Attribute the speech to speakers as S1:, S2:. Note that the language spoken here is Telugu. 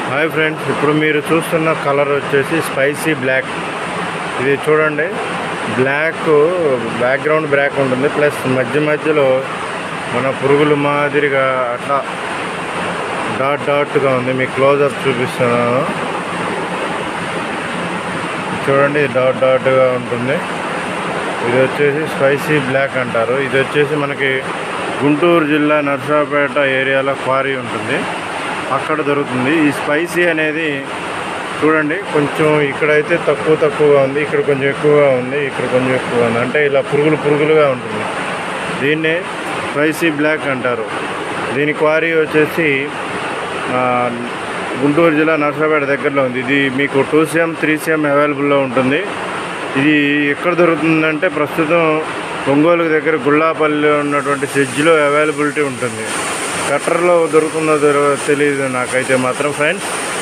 S1: హాయ్ ఫ్రెండ్స్, ఇప్పుడు మీరు చూస్తున్న కలర్ వచ్చేసి స్పైసీ బ్లాక్. ఇది చూడండి, బ్లాక్ బ్యాక్గ్రౌండ్ బ్లాక్ ఉంటుంది, ప్లస్ మధ్య మధ్యలో మన పురుగుల మాదిరిగా అట్లా డాట్ డాట్గా ఉంది. మీకు క్లోజప్ చూపిస్తున్నాను చూడండి, డాట్ డాట్గా ఉంటుంది. ఇది వచ్చేసి స్పైసీ బ్లాక్ అంటారు. ఇది వచ్చేసి మనకి గుంటూరు జిల్లా నర్సాపేట ఏరియాలో క్వారీ ఉంటుంది, అక్కడ దొరుకుతుంది. ఈ స్పైసీ అనేది చూడండి, కొంచెం ఇక్కడైతే తక్కువగా ఉంది, ఇక్కడ కొంచెం ఎక్కువగా ఉంది, ఇక్కడ కొంచెం ఎక్కువగా ఉంది. అంటే ఇలా పురుగులుగా ఉంటుంది. దీన్నే స్పైసీ బ్లాక్ అంటారు. దీని క్వారీ వచ్చేసి గుంటూరు జిల్లా నర్సాపేట దగ్గరలో ఉంది. ఇది మీకు 2 cm 3 cm అవైలబుల్లో ఉంటుంది. ఇది ఎక్కడ దొరుకుతుందంటే ప్రస్తుతం ఒంగోలు దగ్గర గుళ్ళాపల్లిలో ఉన్నటువంటి ఫ్రిడ్జ్లో అవైలబిలిటీ ఉంటుంది. కట్టర్లో దొరుకుతుందో తెలియదు నాకైతే మాత్రం ఫ్రెండ్స్.